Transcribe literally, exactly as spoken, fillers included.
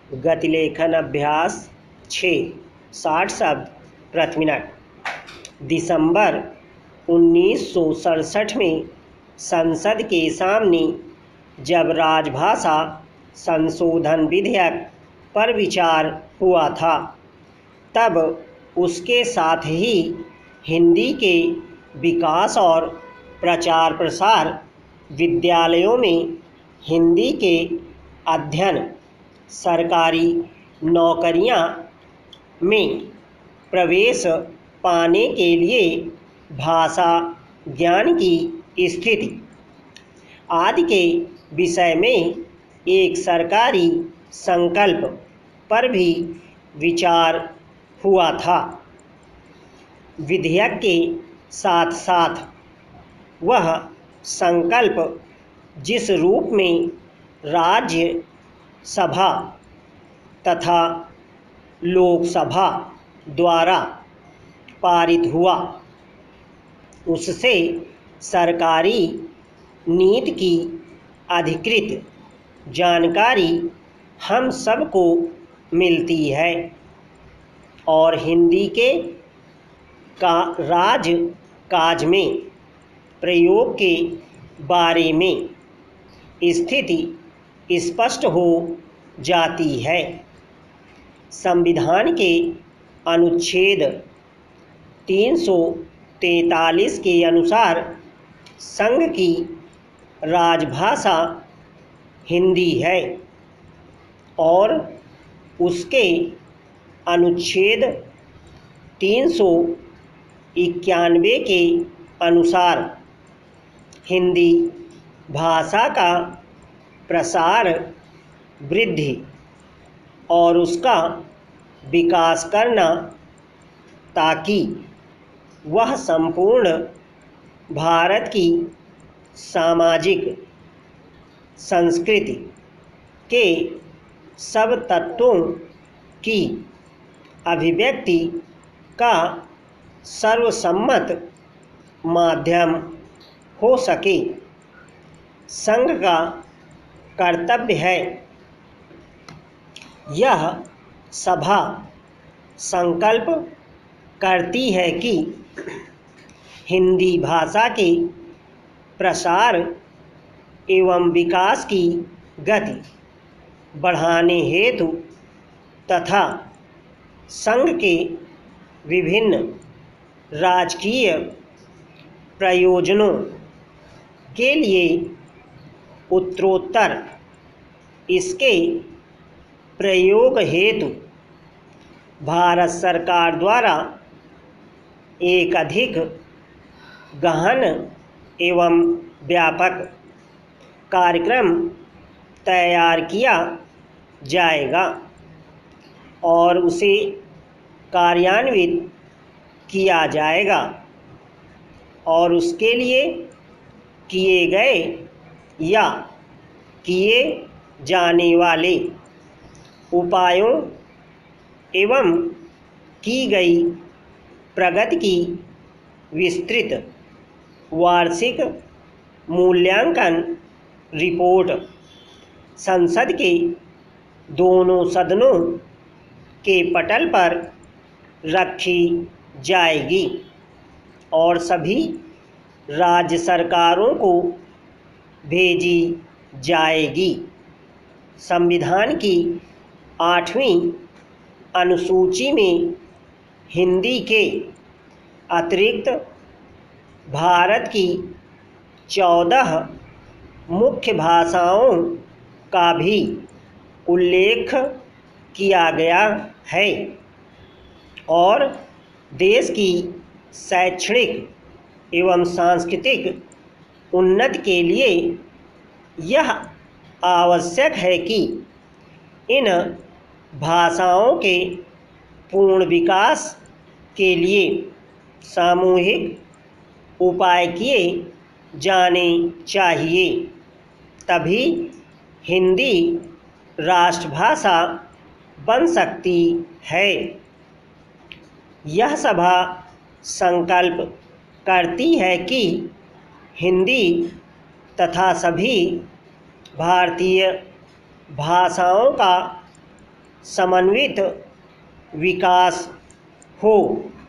गतिलेखन अभ्यास छः साठ शब्द प्रति मिनट। दिसंबर उन्नीस सौ सड़सठ में संसद के सामने जब राजभाषा संशोधन विधेयक पर विचार हुआ था, तब उसके साथ ही हिंदी के विकास और प्रचार प्रसार, विद्यालयों में हिंदी के अध्ययन, सरकारी नौकरियां में प्रवेश पाने के लिए भाषा ज्ञान की स्थिति आदि के विषय में एक सरकारी संकल्प पर भी विचार हुआ था। विधेयक के साथ साथ वह संकल्प जिस रूप में राज्य सभा तथा लोकसभा द्वारा पारित हुआ, उससे सरकारी नीति की अधिकृत जानकारी हम सबको मिलती है और हिंदी के का राज काज में प्रयोग के बारे में स्थिति स्पष्ट हो जाती है। संविधान के अनुच्छेद तीन सौ तैंतालीस के अनुसार संघ की राजभाषा हिंदी है और उसके अनुच्छेद तीन सौ इक्यानवे के अनुसार हिंदी भाषा का प्रसार, वृद्धि और उसका विकास करना ताकि वह संपूर्ण भारत की सामाजिक संस्कृति के सब तत्वों की अभिव्यक्ति का सर्वसम्मत माध्यम हो सके। संघ का कर्तव्य है यह सभा संकल्प करती है कि हिंदी भाषा के प्रसार एवं विकास की गति बढ़ाने हेतु तथा संघ के विभिन्न राजकीय प्रयोजनों के लिए उत्तरोत्तर इसके प्रयोग हेतु भारत सरकार द्वारा एक अधिक गहन एवं व्यापक कार्यक्रम तैयार किया जाएगा और उसे कार्यान्वित किया जाएगा और उसके लिए किए गए या किए जाने वाले उपायों एवं की गई प्रगति की विस्तृत वार्षिक मूल्यांकन रिपोर्ट संसद के दोनों सदनों के पटल पर रखी जाएगी और सभी राज्य सरकारों को भेजी जाएगी। संविधान की आठवीं अनुसूची में हिंदी के अतिरिक्त भारत की चौदह मुख्य भाषाओं का भी उल्लेख किया गया है और देश की शैक्षणिक एवं सांस्कृतिक उन्नति के लिए यह आवश्यक है कि इन भाषाओं के पूर्ण विकास के लिए सामूहिक उपाय किए जाने चाहिए, तभी हिंदी राष्ट्रभाषा बन सकती है। यह सभा संकल्प करती है कि हिंदी तथा सभी भारतीय भाषाओं का समन्वित विकास हो।